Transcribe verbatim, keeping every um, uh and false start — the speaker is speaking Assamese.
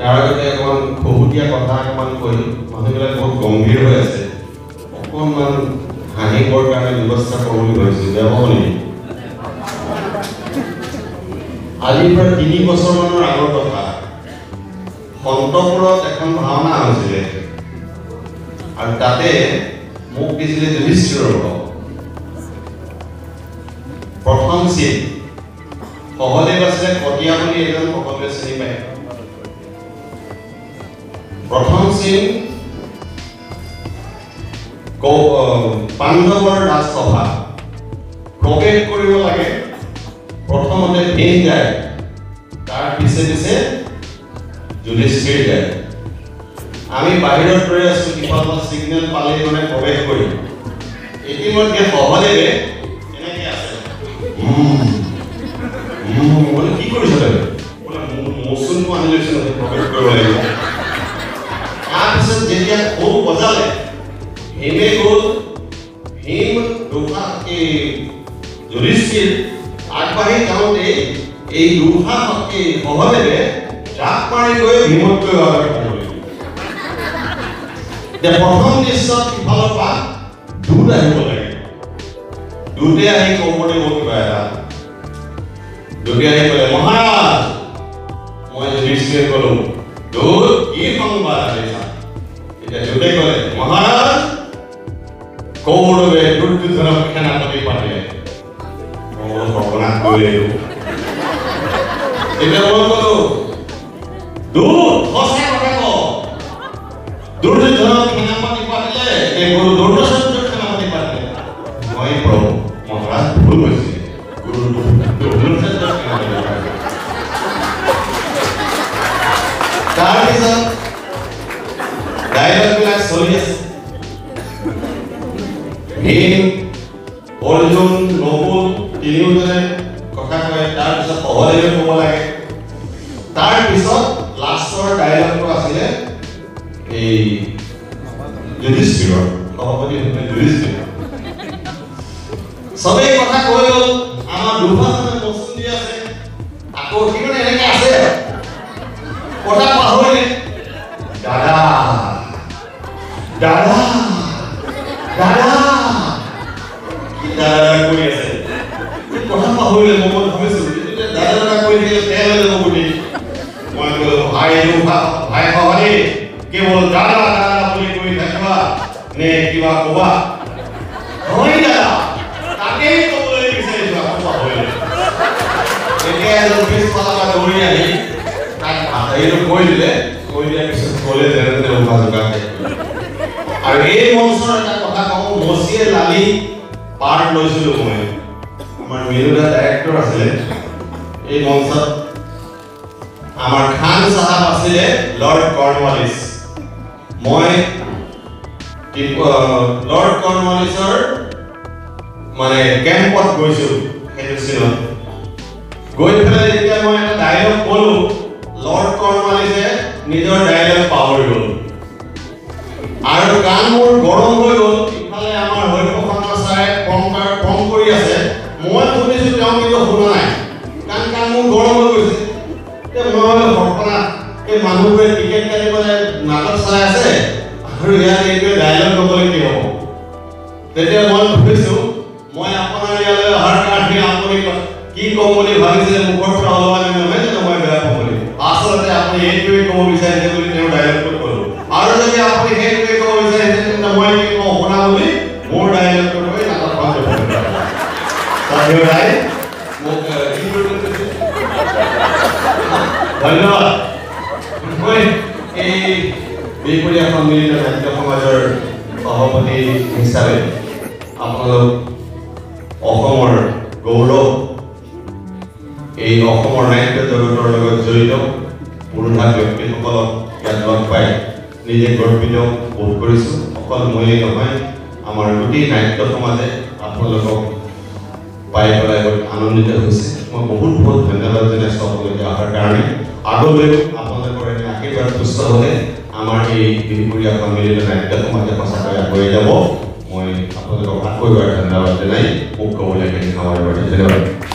তাৰ আগতে অকণমান খুহুতীয়া কথা অকণমান কৈ মানুহবিলাক বহুত গম্ভীৰ হৈ আছে অকণমান হাঁহিবৰ কাৰণে ব্যৱস্থা কৰোঁ বুলি ভাবিছোঁ বেয়া পাব নেকি আজিৰ পৰা তিনি বছৰমানৰ আগৰ কথা সন্তপুৰত এখন ভাওনা হৈছিলে আৰু তাতে মোক দিছিলে যুধিষ্ঠিৰৰ প্ৰথম চিন সহদেৱ আছিলে কটীয়া বুলি এজন সকলোৱে চিনি পায় প্ৰথম চিন পাণ্ডৱৰ ৰাজসভা প্ৰৱেশ কৰিব লাগে প্ৰথমতে ভীম যায় তাৰ পিছে পিছে যুধিষ্ঠিৰ যায় আমি বাহিৰত ৰৈ আছো ইফালৰ সিগনেল পালে মানে প্ৰৱেশ কৰিম ইতিমধ্যে সহদেৱে এনেকৈ আছে বলে কি কৰিছে বলে মৌচুমটো আনি লৈছে প্ৰৱেশ কৰিব লাগিব তাৰপিছত যেতিয়া খোল বজালে ভীমে গ'ল ভীম দুখা এই যুধিষ্ঠিৰ আগবাঢ়ি যাওঁতে এই দুখা শক্তি সহদেৱে জাপ মাৰি গৈ ভীমতকৈ আগত যে প্ৰথম দৃশ্যত ইফালৰ পৰা দুধ আহিব লাগে দুধে আহি কমতে মোক কিবা এটা দুধে আহি ক'লে মহাৰাজ মই যুধিষ্ঠিৰে ক'লো দুধ কি সংবাদ আনিছা এতিয়া দুধে ক'লে মহাৰাজ কৌৰৱে দুৰ্যোধনক সেনাপতি পাতিলে মই সৰ্বনাশ কৰিলো এতিয়া মই ক'লো দুধ সঁচা কথা ক দুৰ্যোধনক সেনাপতি পাতিলে এই গুৰু দুৰ্যোধনক সেনাপতি পাতিলে মই প্ৰভু মহাৰাজ ভুল হৈছে গুৰু দুৰ্যোধনক সেনাপতি পাতিলে তাৰপিছত ডাইলগবিলাক চলি আছে ভীম অৰ্জুন নকুল তিনিওজনে কথা কয় তাৰপিছত সহদেৱে ক'ব লাগে তাৰপিছত লাষ্টৰ ডাইলগটো আছিলে এই যুধিষ্ঠিৰৰ সভাপতি যুধিষ্ঠিৰ সবেই কথা কৈ গ'ল আমাৰ দুভাজনে বস্তু দি আছে আকৌ কিমানে এনেকে আছে কথা পাহৰিলে দাদা দাদা দাদা কি দাদা কৈ আছে কথা পাহৰিলে মই ভাবিছো দাদা দাদা কৈ দিলে তেল হৈ যাব বুলি মই ক'লো ভাই ভাই সভাপতি কেৱল দাদা দাদা বুলি কৈ থাকিবা নে কিবা ক'বা হয় দাদা তাকেই ক'বলৈ বিচাৰিছো আকৌ পাহৰিলে এতিয়া এজন পিছফালৰ পৰা দৌৰি আহি তাক এইটো কৈ দিলে কৈ দিয়াৰ পিছত ক'লে যেনে তেনে উভা যোগা আৰু এই মঞ্চৰ এটা কথা কওঁ মচিয়ে লালি পাৰ্ট লৈছিলোঁ মই আমাৰ মেৰুদা ডাইৰেক্টৰ আছিলে এই মঞ্চত আমাৰ খান চাহাব আছিলে লৰ্ড কৰ্ণৱালিছ মই লৰ্ড কৰ্ণৱালিছৰ মানে কেম্পত গৈছোঁ সেইটো চিনত গৈ পেলাই যেতিয়া মই এটা ডাইলগ ক'লোঁ লৰ্ড কৰ্ণৱালিছে নিজৰ ডাইলগ পাহৰি গ'ল আৰু গান মোৰ গৰম হৈ গ'ল ইফালে আমাৰ হৰিপ্ৰসন্ন ছাৰে কংকাৰ কম কৰি আছে মই শুনিছোঁ তেওঁ কিন্তু শুনা নাই গান গান মোৰ গৰম হৈ গৈছে মই ঘৰখনা এই মানুহবোৰে টিকেট কাটি পেলাই নাটক চাই আছে আৰু ইয়াত এইটোৱে ডাইলগ ক'বলৈ কি হ'ব তেতিয়া মই ভাবিছোঁ মই আপোনাৰ ইয়ালৈ অহাৰ কাৰণে আপুনি কি ক'ম বুলি ভাবিছিলে মুখৰ পৰা ওলোৱা নাই নহয় জানো মই বেয়া পাম বুলি আচলতে আপুনি এইটোৱে ক'ব বিচাৰিছে বুলি তেওঁ ডাইলগটো ক'লোঁ আৰু যদি আপুনি সেইটোৱে ক'ব বিচাৰিছে তেন্তে মই কি কওঁ শুনা বুলি মোৰ ডাইলগটো কৈ নাটকখন ৰাই মোক ধন্যবাদ মই এই বিপৰীয়া সন্মিলিত নাট্য সমাজৰ সভাপতি হিচাপে আপোনালোক অসমৰ গৌৰৱ এই অসমৰ নাট্য জগতৰ লগত জড়িত পুৰুষা ব্যক্তিসকলক ইয়াত লগ পাই নিজে গৰ্বিত বোধ কৰিছোঁ অকল ময়েই নহয় আমাৰ গোটেই নাট্য সমাজে আপোনালোকক পাই পেলাই আনন্দিত হৈছে মই বহুত বহুত ধন্যবাদ জনাইছোঁ আপোনালোকে অহাৰ কাৰণে আগলৈও আপোনালোকৰ এনে আশীৰ্বাদ পুষ্ট হ'লে আমাৰ এই বিহুৰীয়া সন্মিলিত নাট্য সমাজে সঁচাকৈ আগুৱাই যাব মই আপোনালোকক আকৌ এবাৰ ধন্যবাদ জনাই মোক ক'বলৈ ধন্যবাদ।